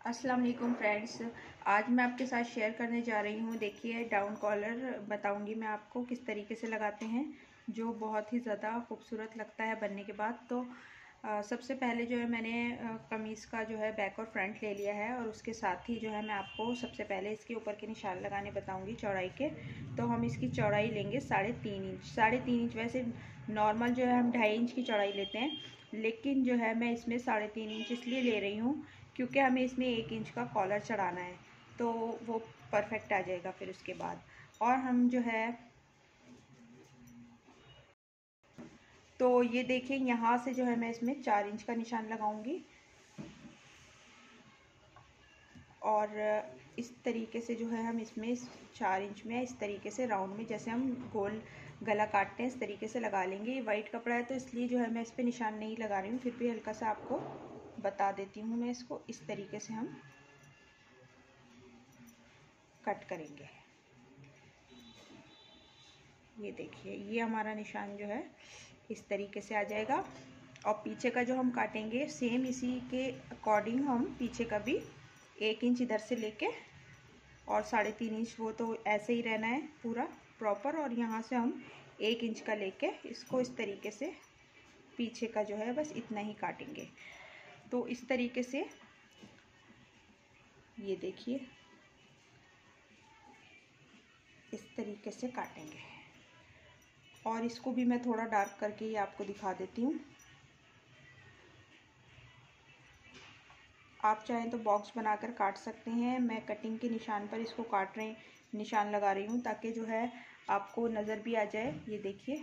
अस्सलाम वालेकुम फ्रेंड्स। आज मैं आपके साथ शेयर करने जा रही हूँ। देखिए, डाउन कॉलर बताऊँगी मैं आपको किस तरीके से लगाते हैं, जो बहुत ही ज़्यादा खूबसूरत लगता है बनने के बाद। तो सबसे पहले जो है मैंने कमीज़ का जो है बैक और फ्रंट ले लिया है, और उसके साथ ही जो है मैं आपको सबसे पहले इसके ऊपर के निशान लगाने बताऊँगी चौड़ाई के। तो हम इसकी चौड़ाई लेंगे 3.5 इंच। 3.5 इंच वैसे नॉर्मल जो है हम 2.5 इंच की चौड़ाई लेते हैं, लेकिन जो है मैं इसमें 3.5 इंच इसलिए ले रही हूँ क्योंकि हमें इसमें 1 इंच का कॉलर चढ़ाना है, तो वो परफेक्ट आ जाएगा फिर उसके बाद। और हम जो है तो ये देखिए, यहाँ से जो है मैं इसमें 4 इंच का निशान लगाऊंगी, और इस तरीके से जो है हम इसमें 4 इंच में इस तरीके से राउंड में, जैसे हम गोल गला काटते हैं, इस तरीके से लगा लेंगे। ये वाइट कपड़ा है तो इसलिए जो है मैं इस पर निशान नहीं लगा रही हूँ, फिर भी हल्का सा आपको बता देती हूँ मैं इसको। इस तरीके से हम कट करेंगे। ये देखिए, ये हमारा निशान जो है इस तरीके से आ जाएगा। और पीछे का जो हम काटेंगे सेम इसी के अकॉर्डिंग हम पीछे का भी 1 इंच इधर से लेके और 3.5 इंच, वो तो ऐसे ही रहना है पूरा प्रॉपर। और यहाँ से हम 1 इंच का लेके इसको इस तरीके से पीछे का जो है बस इतना ही काटेंगे। तो इस तरीके से ये देखिए, इस तरीके से काटेंगे। और इसको भी मैं थोड़ा डार्क करके ही आपको दिखा देती हूँ। आप चाहें तो बॉक्स बनाकर काट सकते हैं। मैं कटिंग के निशान पर इसको निशान लगा रही हूँ ताकि जो है आपको नज़र भी आ जाए। ये देखिए,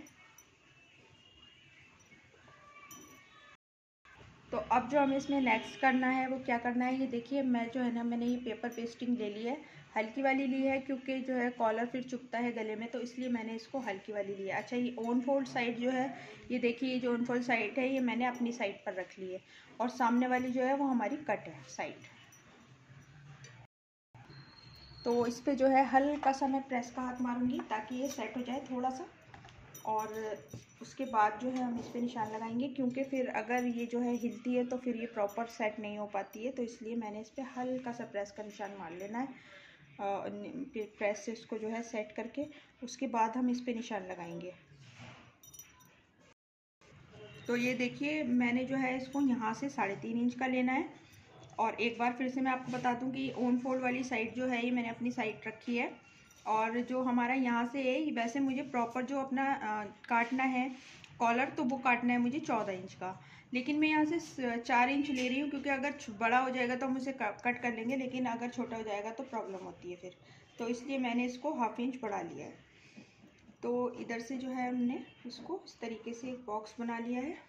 तो अब जो हमें इसमें नेक्स्ट करना है वो क्या करना है, ये देखिए। मैं जो है ना, मैंने ये पेपर पेस्टिंग ले ली है, हल्की वाली ली है क्योंकि जो है कॉलर फिर चुभता है गले में, तो इसलिए मैंने इसको हल्की वाली ली है। अच्छा, ये ऑन फोल्ड साइड जो है, ये देखिए, ये जो ऑन फोल्ड साइड है ये मैंने अपनी साइड पर रख ली है, और सामने वाली जो है वो हमारी कट है साइड। तो इस पर जो है हल्का सा मैं प्रेस का हाथ मारूंगी ताकि ये सेट हो जाए थोड़ा सा, और उसके बाद जो है हम इस पर निशान लगाएंगे, क्योंकि फिर अगर ये जो है हिलती है तो फिर ये प्रॉपर सेट नहीं हो पाती है। तो इसलिए मैंने इस पर हल्का सा प्रेस का निशान मार लेना है, प्रेस से इसको जो है सेट करके उसके बाद हम इस पर निशान लगाएंगे। तो ये देखिए, मैंने जो है इसको यहाँ से 3.5 इंच का लेना है। और एक बार फिर से मैं आपको बता दूं कि ऑन फोल्ड वाली साइड जो है ये मैंने अपनी साइड रखी है, और जो हमारा यहाँ से है, वैसे मुझे प्रॉपर जो अपना काटना है कॉलर, तो वो काटना है मुझे 14 इंच का, लेकिन मैं यहाँ से 4 इंच ले रही हूँ क्योंकि अगर बड़ा हो जाएगा तो हम उसे कट कर लेंगे, लेकिन अगर छोटा हो जाएगा तो प्रॉब्लम होती है फिर, तो इसलिए मैंने इसको 1/2 इंच बढ़ा लिया है। तो इधर से जो है हमने इसको इस तरीके से एक बॉक्स बना लिया है।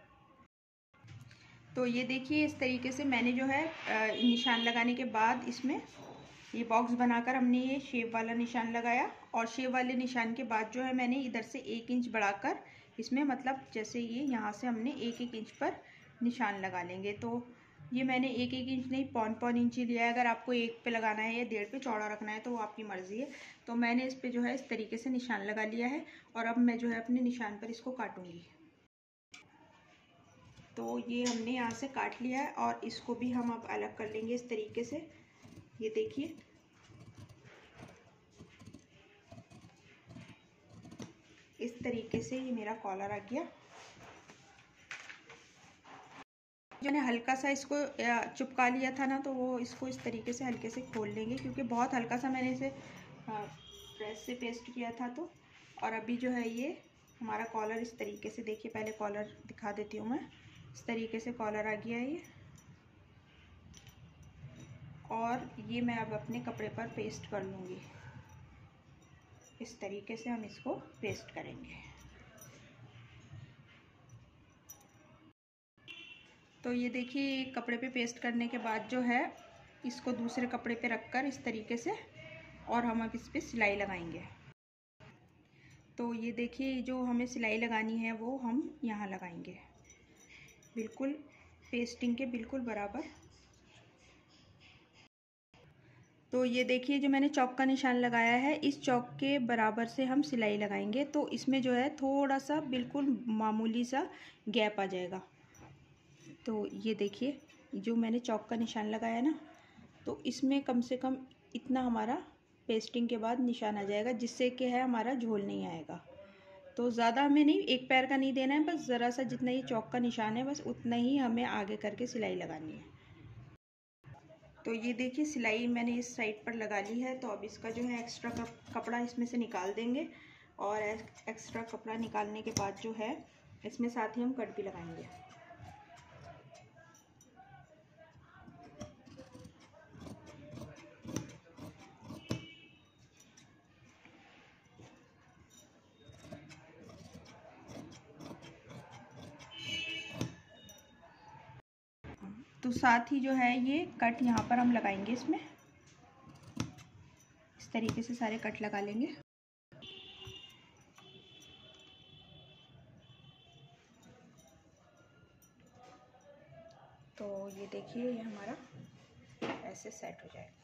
तो ये देखिए, इस तरीके से मैंने जो है निशान लगाने के बाद इसमें ये बॉक्स बनाकर हमने ये शेप वाला निशान लगाया, और शेप वाले निशान के बाद जो है मैंने इधर से 1 इंच बढ़ाकर इसमें, मतलब जैसे ये यहाँ से हमने 1-1 इंच पर निशान लगा लेंगे। तो ये मैंने 1-1 इंच नहीं, 1.5 इंच ही लिया है। अगर आपको 1 पे लगाना है या 1.5 पे चौड़ा रखना है तो वो आपकी मर्ज़ी है। तो मैंने इस पर जो है इस तरीके से निशान लगा लिया है, और अब मैं जो है अपने निशान पर इसको काटूँगी। तो ये हमने यहाँ से काट लिया है, और इसको भी हम अब अलग कर लेंगे इस तरीके से। ये देखिए, इस तरीके से ये मेरा कॉलर आ गया। जो ने हल्का सा इसको चिपका लिया था ना, तो वो इसको इस तरीके से हल्के से खोल लेंगे, क्योंकि बहुत हल्का सा मैंने इसे प्रेस से पेस्ट किया था। तो और अभी जो है ये हमारा कॉलर इस तरीके से, देखिए, पहले कॉलर दिखा देती हूँ मैं। इस तरीके से कॉलर आ गया है ये, और ये मैं अब अपने कपड़े पर पेस्ट कर लूँगी। इस तरीके से हम इसको पेस्ट करेंगे। तो ये देखिए, कपड़े पे पेस्ट करने के बाद जो है इसको दूसरे कपड़े पे रखकर इस तरीके से, और हम अब इस पर सिलाई लगाएंगे। तो ये देखिए, जो हमें सिलाई लगानी है वो हम यहाँ लगाएंगे, बिल्कुल पेस्टिंग के बिल्कुल बराबर। तो ये देखिए, जो मैंने चौक का निशान लगाया है, इस चौक के बराबर से हम सिलाई लगाएंगे। तो इसमें जो है थोड़ा सा बिल्कुल मामूली सा गैप आ जाएगा। तो ये देखिए, जो मैंने चौक का निशान लगाया ना, तो इसमें कम से कम इतना हमारा पेस्टिंग के बाद निशान आ जाएगा, जिससे कि है हमारा झोल नहीं आएगा। तो ज़्यादा हमें नहीं, एक पैर का नहीं देना है, बस ज़रा सा जितना ये चौक का निशान है बस उतना ही हमें आगे करके सिलाई लगानी है। तो ये देखिए सिलाई मैंने इस साइड पर लगा ली है। तो अब इसका जो है एक्स्ट्रा कपड़ा इसमें से निकाल देंगे, और एक्स्ट्रा कपड़ा निकालने के बाद जो है इसमें साथ ही हम कट भी लगाएंगे। तो साथ ही जो है ये कट यहाँ पर हम लगाएंगे, इसमें इस तरीके से सारे कट लगा लेंगे। तो ये देखिए ये हमारा ऐसे सेट हो जाएगा।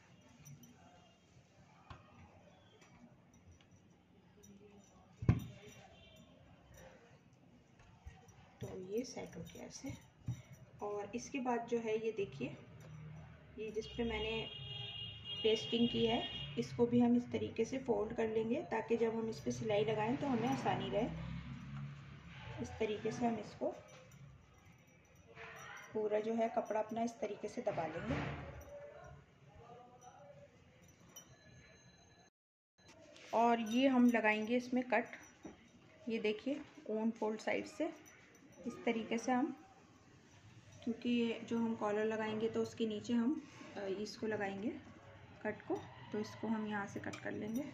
तो ये सेट हो गया ऐसे। और इसके बाद जो है ये देखिए, ये जिस पे मैंने पेस्टिंग की है इसको भी हम इस तरीके से फोल्ड कर लेंगे, ताकि जब हम इस पर सिलाई लगाएं तो हमें आसानी रहे। इस तरीके से हम इसको पूरा जो है कपड़ा अपना इस तरीके से दबा लेंगे। और ये हम लगाएंगे इसमें कट। ये देखिए ओन फोल्ड साइड से इस तरीके से हम, क्योंकि ये जो हम कॉलर लगाएंगे तो उसके नीचे हम इसको लगाएंगे कट को, तो इसको हम यहाँ से कट कर लेंगे।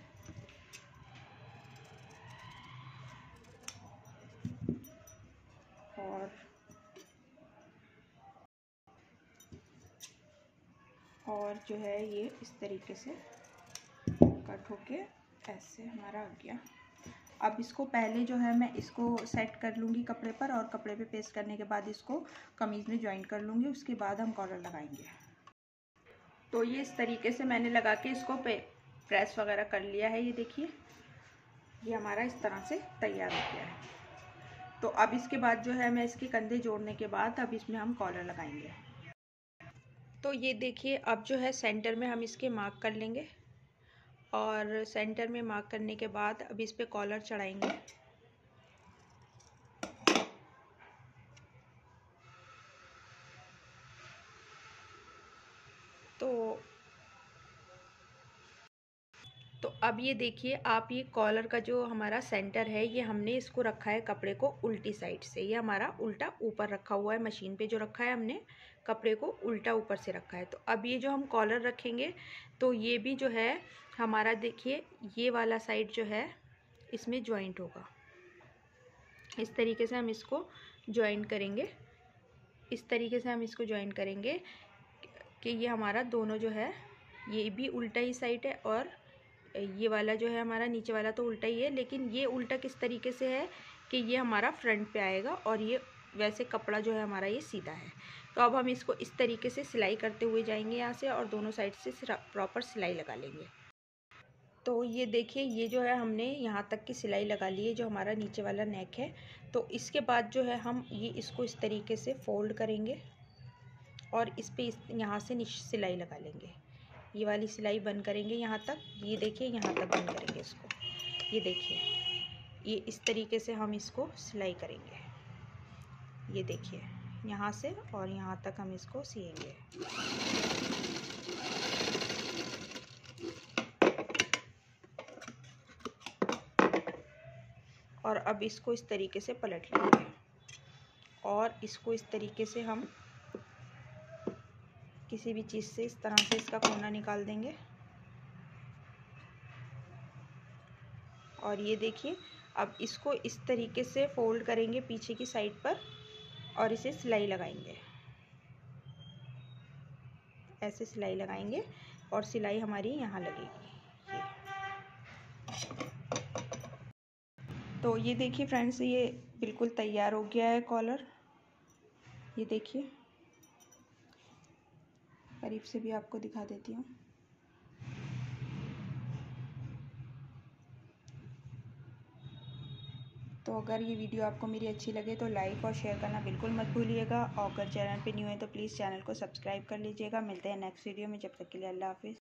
और जो है ये इस तरीके से कट होके ऐसे हमारा आ गया। अब इसको पहले जो है मैं इसको सेट कर लूँगी कपड़े पर, और कपड़े पे पेस्ट करने के बाद इसको कमीज़ में ज्वाइन कर लूँगी। उसके बाद हम कॉलर लगाएंगे। तो ये इस तरीके से मैंने लगा के इसको प्रेस वगैरह कर लिया है। ये देखिए ये हमारा इस तरह से तैयार हो गया है। तो अब इसके बाद जो है मैं इसके कंधे जोड़ने के बाद अब इसमें हम कॉलर लगाएंगे। तो ये देखिए अब जो है सेंटर में हम इसके मार्क कर लेंगे, और सेंटर में मार्क करने के बाद अब इस पे कॉलर चढ़ाएंगे। तो अब ये देखिए आप, ये कॉलर का जो हमारा सेंटर है ये हमने इसको रखा है कपड़े को उल्टी साइड से। ये हमारा उल्टा ऊपर रखा हुआ है, मशीन पे जो रखा है हमने कपड़े को उल्टा ऊपर से रखा है। तो अब ये जो हम कॉलर रखेंगे तो ये भी जो है हमारा, देखिए ये वाला साइड जो है इसमें जॉइंट होगा। इस तरीके से हम इसको जॉइन करेंगे, इस तरीके से हम इसको जॉइन करेंगे कि ये हमारा दोनों जो है ये भी उल्टा ही साइड है, और ये वाला जो है हमारा नीचे वाला तो उल्टा ही है, लेकिन ये उल्टा किस तरीके से है कि ये हमारा फ्रंट पे आएगा, और ये वैसे कपड़ा जो है हमारा ये सीधा है। तो अब हम इसको इस तरीके से सिलाई करते हुए जाएंगे यहाँ से, और दोनों साइड से प्रॉपर सिलाई लगा लेंगे। तो ये देखिए ये जो है हमने यहाँ तक की सिलाई लगा ली है, जो हमारा नीचे वाला नेक है। तो इसके बाद जो है हम ये इसको इस तरीके से फोल्ड करेंगे, और इस पे यहाँ से सिलाई लगा लेंगे। ये वाली सिलाई बंद करेंगे यहाँ तक, ये देखिए यहाँ तक बंद करेंगे इसको। ये देखिए ये इस तरीके से हम इसको सिलाई करेंगे। ये देखिए यहाँ से और यहाँ तक हम इसको सिएंगे। और अब इसको इस तरीके से पलट लेंगे, और इसको इस तरीके से हम किसी भी चीज़ से इस तरह से इसका कोना निकाल देंगे। और ये देखिए अब इसको इस तरीके से फोल्ड करेंगे पीछे की साइड पर, और इसे सिलाई लगाएंगे। ऐसे सिलाई लगाएंगे और सिलाई हमारी यहाँ लगेगी। तो ये देखिए फ्रेंड्स ये बिल्कुल तैयार हो गया है कॉलर। ये देखिए करीब से भी आपको दिखा देती हूँ। तो अगर ये वीडियो आपको मेरी अच्छी लगे तो लाइक और शेयर करना बिल्कुल मत भूलिएगा, और अगर चैनल पे न्यू है तो प्लीज़ चैनल को सब्सक्राइब कर लीजिएगा। मिलते हैं नेक्स्ट वीडियो में, जब तक के लिए अल्लाह हाफिज़।